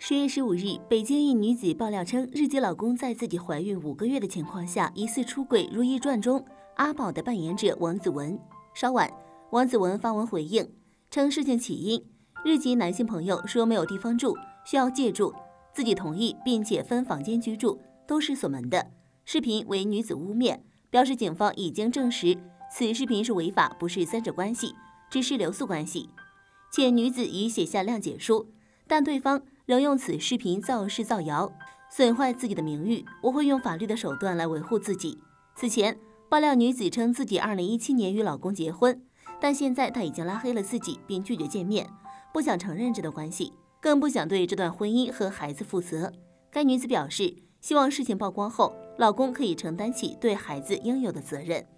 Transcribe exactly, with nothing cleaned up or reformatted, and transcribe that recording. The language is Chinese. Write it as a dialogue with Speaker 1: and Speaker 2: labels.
Speaker 1: 十月十五日，北京一女子爆料称，日籍老公在自己怀孕五个月的情况下，疑似出轨《如懿传》中阿宝的扮演者王子文。稍晚，王子文发文回应，称事情起因日籍男性朋友说没有地方住，需要借住，自己同意，并且分房间居住，都是锁门的。视频为女子污蔑，表示警方已经证实此视频是违法，不是三者关系，只是留宿关系。且女子已写下谅解书，但对方仍用此视频造势造谣，损坏自己的名誉。我会用法律的手段来维护自己。此前爆料女子称自己二零一七年与老公结婚，但现在她已经拉黑了自己，并拒绝见面，不想承认这段关系，更不想对这段婚姻和孩子负责。该女子表示，希望事情曝光后，老公可以承担起对孩子应有的责任。